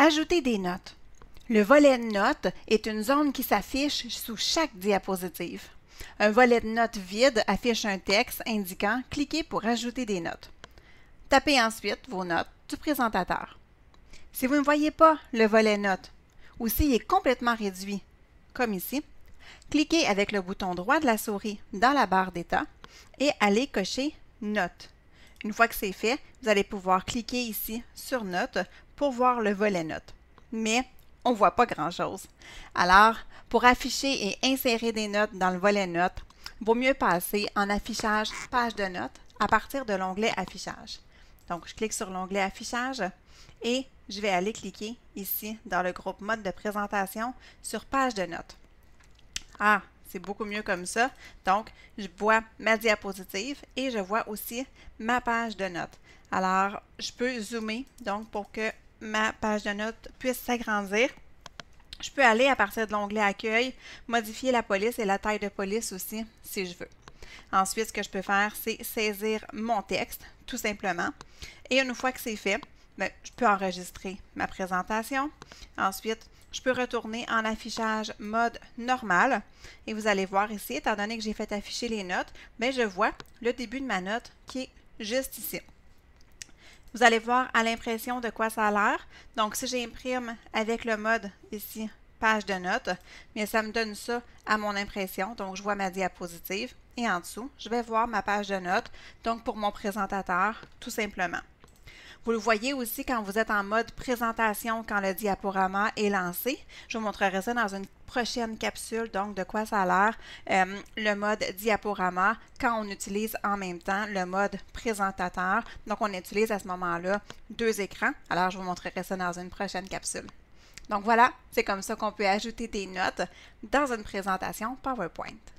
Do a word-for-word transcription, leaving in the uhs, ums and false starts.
Ajouter des notes. Le volet Notes est une zone qui s'affiche sous chaque diapositive. Un volet de notes vide affiche un texte indiquant « Cliquez pour ajouter des notes ». Tapez ensuite vos notes du présentateur. Si vous ne voyez pas le volet Notes ou s'il est complètement réduit, comme ici, cliquez avec le bouton droit de la souris dans la barre d'état et allez cocher Notes. Une fois que c'est fait, vous allez pouvoir cliquer ici sur Notes pour voir le volet Notes. Mais on ne voit pas grand-chose. Alors, pour afficher et insérer des notes dans le volet Notes, il vaut mieux passer en affichage page de notes à partir de l'onglet Affichage. Donc, je clique sur l'onglet Affichage et je vais aller cliquer ici dans le groupe Mode de présentation sur Page de notes. Ah, c'est beaucoup mieux comme ça. Donc, je vois ma diapositive et je vois aussi ma page de notes. Alors, je peux zoomer donc pour que ma page de notes puisse s'agrandir. Je peux aller à partir de l'onglet Accueil, modifier la police et la taille de police aussi si je veux. Ensuite, ce que je peux faire, c'est saisir mon texte, tout simplement. Et une fois que c'est fait, bien, je peux enregistrer ma présentation. Ensuite, je peux retourner en affichage mode normal. Et vous allez voir ici, étant donné que j'ai fait afficher les notes, bien, je vois le début de ma note qui est juste ici. Vous allez voir à l'impression de quoi ça a l'air. Donc, si j'imprime avec le mode ici, page de notes, bien, ça me donne ça à mon impression. Donc, je vois ma diapositive. Et en dessous, je vais voir ma page de notes, donc pour mon présentateur, tout simplement. Vous le voyez aussi quand vous êtes en mode présentation, quand le diaporama est lancé. Je vous montrerai ça dans une prochaine capsule, donc de quoi ça a l'air, euh, le mode diaporama, quand on utilise en même temps le mode présentateur. Donc, on utilise à ce moment-là deux écrans. Alors, je vous montrerai ça dans une prochaine capsule. Donc voilà, c'est comme ça qu'on peut ajouter des notes dans une présentation PowerPoint.